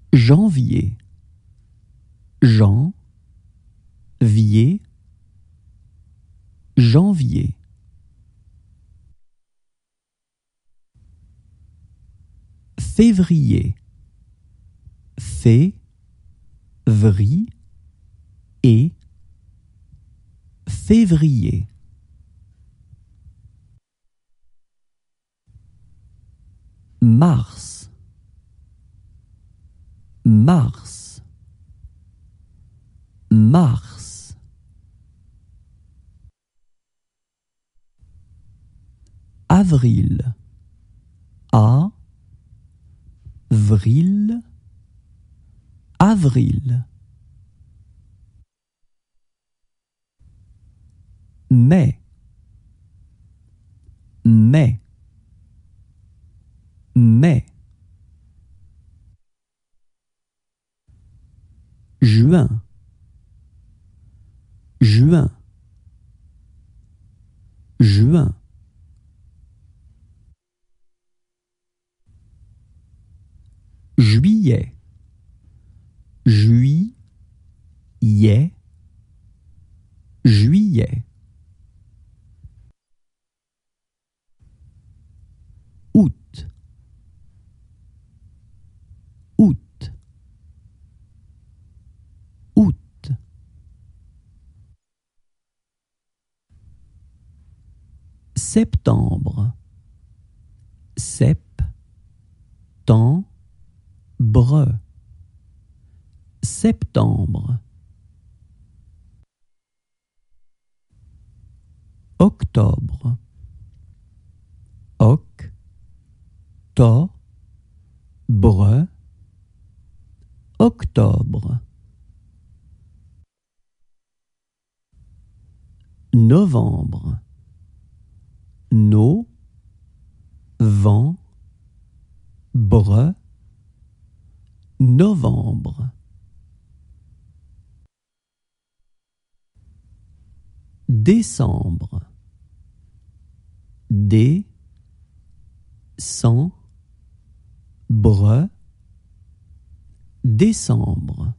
Janvier, janvier, janvier. Février, février, février. Mars, mars, mars. Avril, avril, avril. Mai, mai, mai. Juin, juin, juin. Juillet, juillet, juillet. Août, août, août. Septembre, septembre, septembre. Octobre, octobre, octobre. Novembre, novembre. Décembre, décembre, décembre.